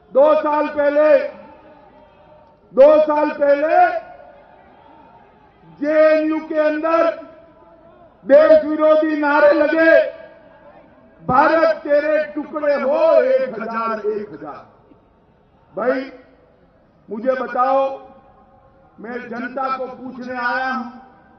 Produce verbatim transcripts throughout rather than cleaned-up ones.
दो साल पहले दो साल पहले जेएनयू के अंदर देश विरोधी नारे लगे, भारत तेरे टुकड़े हो एक हजार एक हजार। भाई मुझे बताओ, मैं जनता को पूछने आया हूं,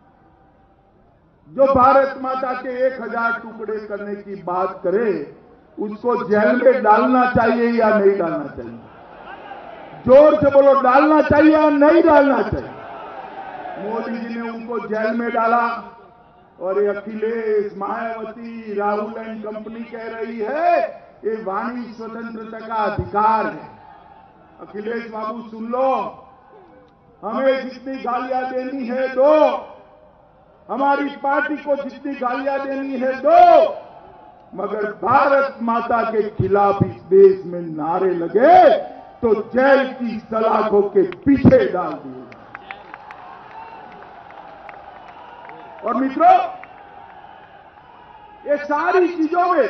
जो भारत माता के एक हजार टुकड़े करने की बात करे उसको जेल में डालना चाहिए या नहीं डालना चाहिए? जोर से बोलो, डालना चाहिए या नहीं डालना चाहिए? मोदी जी ने उनको जेल में डाला और ये अखिलेश, मायावती, राहुल एंड कंपनी कह रही है ये वाणी स्वतंत्रता का अधिकार है। अखिलेश बाबू सुन लो, हमें जितनी गालियां देनी है दो, हमारी पार्टी को जितनी गालियां देनी है दो, मगर भारत माता के खिलाफ इस देश में नारे लगे तो जेल की सलाखों के पीछे डाल दिए। और मित्रों, ये सारी चीजों में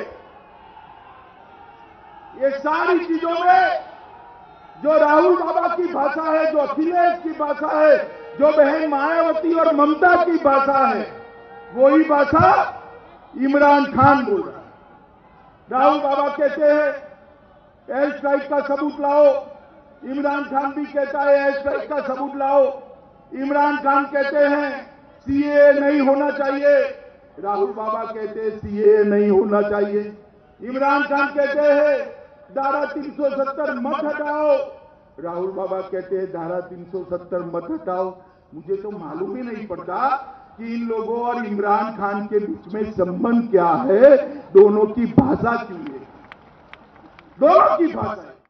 ये सारी चीजों में जो राहुल बाबा की भाषा है, जो अखिलेश की भाषा है, जो बहन मायावती और ममता की भाषा है, वही भाषा इमरान खान बोल रहा है। राहुल बाबा कहते हैं एयर स्ट्राइक का सबूत लाओ, इमरान खान भी कहता है एयर स्ट्राइक का सबूत लाओ। इमरान खान कहते हैं सीए नहीं होना चाहिए, राहुल बाबा कहते हैं सीए नहीं होना चाहिए। इमरान खान कहते हैं धारा तीन सौ सत्तर मत हटाओ, राहुल बाबा कहते हैं धारा तीन सौ सत्तर मत हटाओ। मुझे तो मालूम ही नहीं पड़ता कि इन लोगों और इमरान खान के बीच में संबंध क्या है, दोनों की भाषा क्यों है, दोनों की भाषा है।